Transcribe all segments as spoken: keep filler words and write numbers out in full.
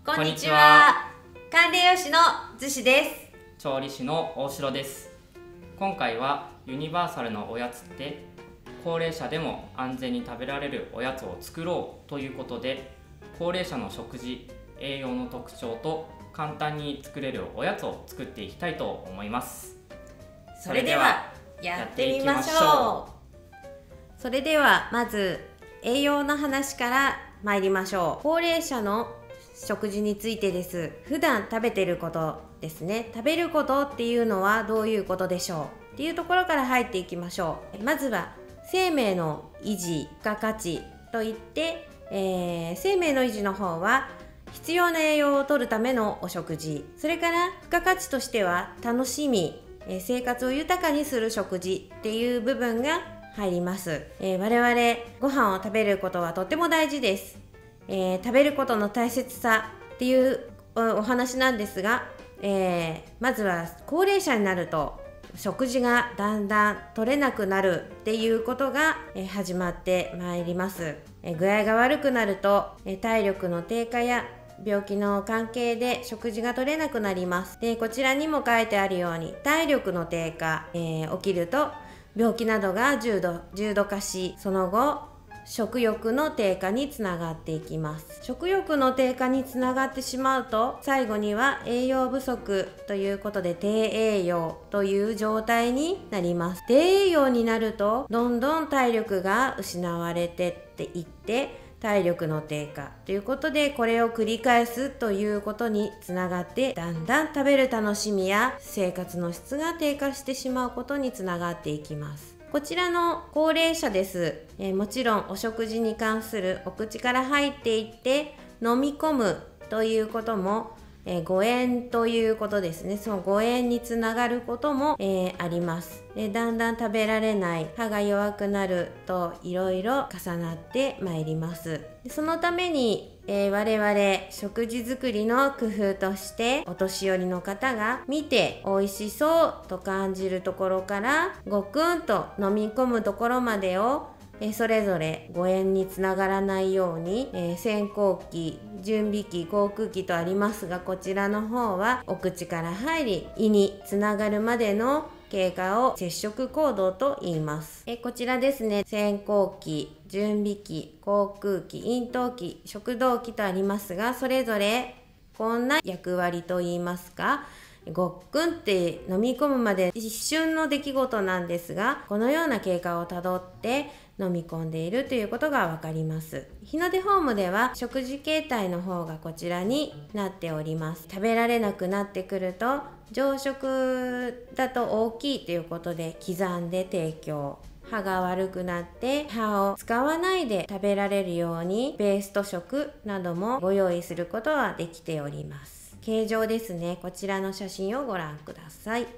こんにちは。管理栄養士の逗子です。 調理師の大城です。今回はユニバーサルのおやつって高齢者でも安全に食べられるおやつを作ろうということで、高齢者の食事、栄養の特徴と簡単に作れるおやつを作っていきたいと思います。 それではやってみましょう。それではまず栄養の話から参りましょう。高齢者の食事についてです。普段食べてることですね。食べることっていうのはどういうことでしょうっていうところから入っていきましょう。まずは生命の維持、付加価値といって、えー、生命の維持の方は必要な栄養を摂るためのお食事、それから付加価値としては楽しみ、えー、生活を豊かにする食事っていう部分が入ります。えー、我々ご飯を食べることはとっても大事です。えー、食べることの大切さっていうお話なんですが、えー、まずは高齢者になると食事がだんだん取れなくなるっていうことが、えー、始まってまいります。えー、具合が悪くなると、えー、体力の低下や病気の関係で食事が取れなくなります。で、こちらにも書いてあるように体力の低下、えー、起きると病気などが重度、重度化し、その後食欲の低下につながっていきます。食欲の低下につながってしまうと、最後には栄養不足ということで低栄養という状態になります。低栄養になるとどんどん体力が失われてっていって体力の低下ということで、これを繰り返すということにつながって、だんだん食べる楽しみや生活の質が低下してしまうことにつながっていきます。こちらの高齢者です、えー、もちろんお食事に関するお口から入っていって飲み込むということも、えー、誤嚥ということですね。その誤嚥につながることも、えー、あります。で、だんだん食べられない、歯が弱くなるといろいろ重なってまいります。で、そのためにえー、我々食事作りの工夫として、お年寄りの方が見て美味しそうと感じるところからごくんと飲み込むところまでを、えー、それぞれ誤嚥につながらないように、えー、先行期、準備期、口腔期とありますが、こちらの方はお口から入り胃につながるまでの経過を接触行動と言います。えこちらですね、先行期、準備期、口腔期、咽頭期、食道期とありますが、それぞれこんな役割と言いますか、ごっくんって飲み込むまで一瞬の出来事なんですが、このような経過をたどって飲み込んでいるということがわかります。日の出ホームでは食事形態の方がこちらになっております。食べられなくなってくると常食だと大きいということで刻んで提供、歯が悪くなって歯を使わないで食べられるようにペースト食などもご用意することはできております。形状ですね、こちらの写真をご覧ください。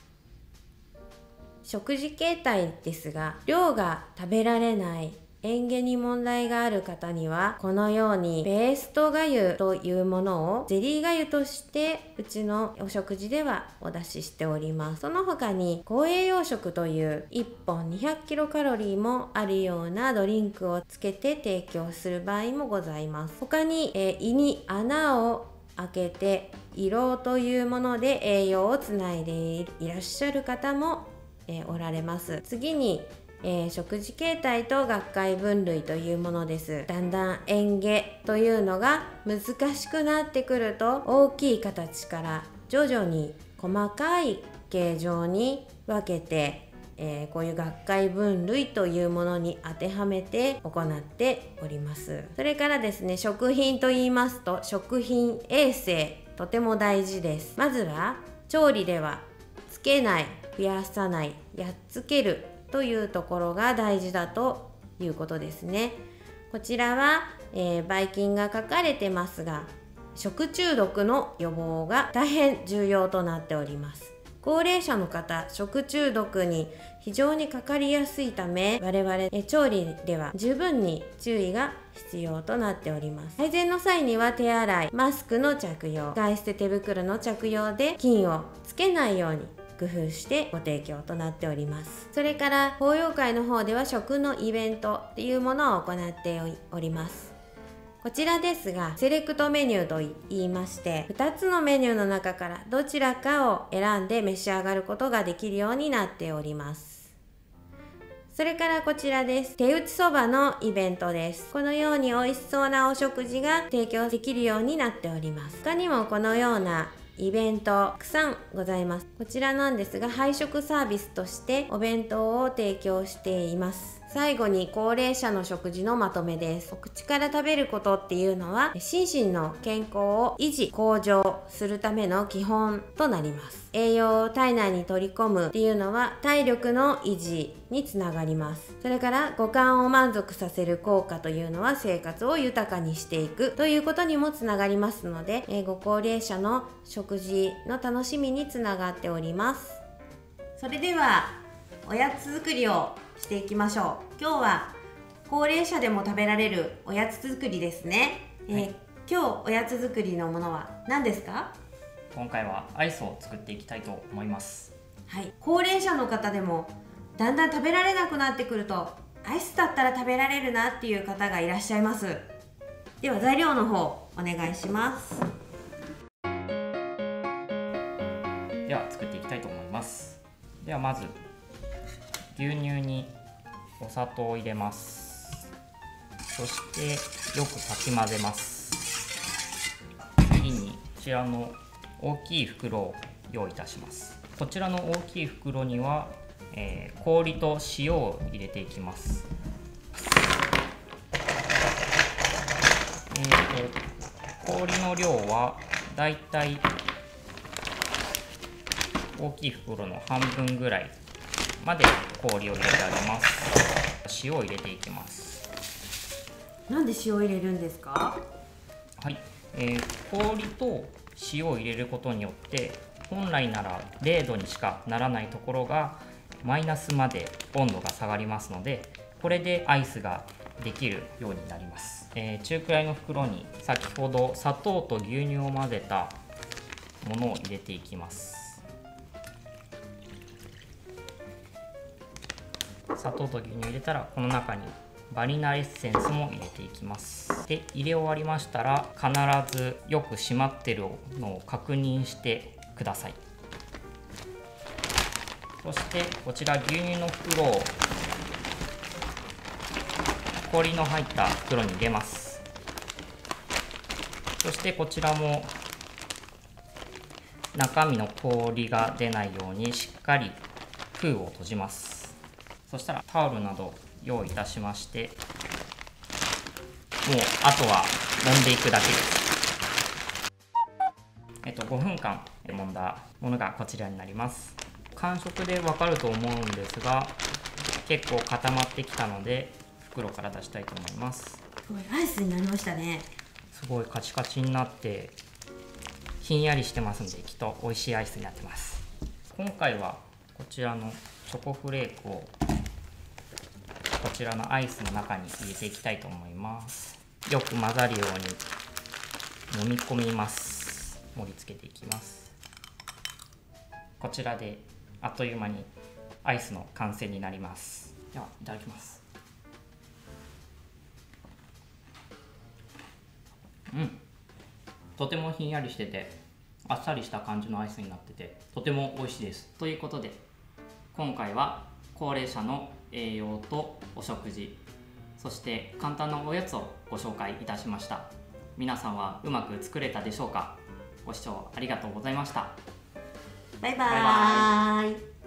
食事形態ですが、量が食べられない、嚥下に問題がある方にはこのようにペーストがゆというものをゼリーがゆとしてうちのお食事ではお出ししております。その他に高栄養食といういっぽんにひゃくキロカロリーもあるようなドリンクをつけて提供する場合もございます。他に、えー、胃に穴を開けて胃ろうというもので栄養をつないでいらっしゃる方も、えー、おられます。次にえー、食事形態と学会分類というものです。だんだん嚥下というのが難しくなってくると、大きい形から徐々に細かい形状に分けて、えー、こういう学会分類というものに当てはめて行っております。それからですね、食品と言いますと食品衛生とても大事です。まずは調理ではつけない、増やさない、やっつけるというところが大事だということですね。こちらは、えー、ばい菌が書かれてますが、食中毒の予防が大変重要となっております。高齢者の方、食中毒に非常にかかりやすいため、我々え調理では十分に注意が必要となっております。配膳の際には手洗い、マスクの着用、使い捨て手袋の着用で菌をつけないように工夫してご提供となっております。それから法要会の方では食のイベントっていうものを行っております。ここちらですがセレクトメニューと言いまして、ふたつのメニューの中からどちらかを選んで召し上がることができるようになっております。それからこちらです。手打ちそばのイベントです。このように美味しそうなお食事が提供できるようになっております。他にもこのようなイベントたくさんございます。こちらなんですが、配食サービスとしてお弁当を提供しています。最後に高齢者の食事のまとめです。お口から食べることっていうのは心身の健康を維持向上するための基本となります。栄養を体内に取り込むっていうのは体力の維持につながります。それから五感を満足させる効果というのは生活を豊かにしていくということにもつながりますので、えー、ご高齢者の食事の楽しみにつながっております。それではおやつ作りをしていきましょう。今日は高齢者でも食べられるおやつ作りですね。えーはい、今日おやつ作りのものは何ですか？ 今回はアイスを作っていきたいと思います。 はい、高齢者の方でもだんだん食べられなくなってくると、アイスだったら食べられるなっていう方がいらっしゃいます。では材料の方お願いします。 では作っていきたいと思います。ではまず牛乳にお砂糖を入れます。そしてよくかき混ぜます。次にこちらの大きい袋を用意いたします。こちらの大きい袋には、えー、氷と塩を入れていきます。えーと、氷の量はだいたい大きい袋の半分ぐらいまで氷を入れてあげます。塩を入れていきます。 なんで塩を入れるんですか？ はい、えー、氷と塩を入れることによって本来なられいどにしかならないところがマイナスまで温度が下がりますので、これでアイスができるようになります。えー、中くらいの袋に先ほど砂糖と牛乳を混ぜたものを入れていきます。砂糖と牛乳を入れたら、この中にバニラエッセンスも入れていきます。で、入れ終わりましたら必ずよく閉まってるのを確認してください。そしてこちら牛乳の袋を氷の入った袋に入れます。そしてこちらも中身の氷が出ないようにしっかり封を閉じます。そしたらタオルなど用意いたしまして、もうあとは揉んでいくだけです。えっとごふんかん揉んだものがこちらになります。感触でわかると思うんですが、結構固まってきたので袋から出したいと思います。 すごいアイスになりましたね。 すごいカチカチになってひんやりしてますんで、きっと美味しいアイスになってます。今回はこちらのチョコフレークをこちらのアイスの中に入れていきたいと思います。よく混ざるように揉み込みます。盛り付けていきます。こちらであっという間にアイスの完成になります。ではいただきます。うん、とてもひんやりしててあっさりした感じのアイスになっててとても美味しいです。ということで今回は高齢者の栄養とお食事、そして簡単なおやつをご紹介いたしました。皆さんはうまく作れたでしょうか？ご視聴ありがとうございました。 バイバーイ。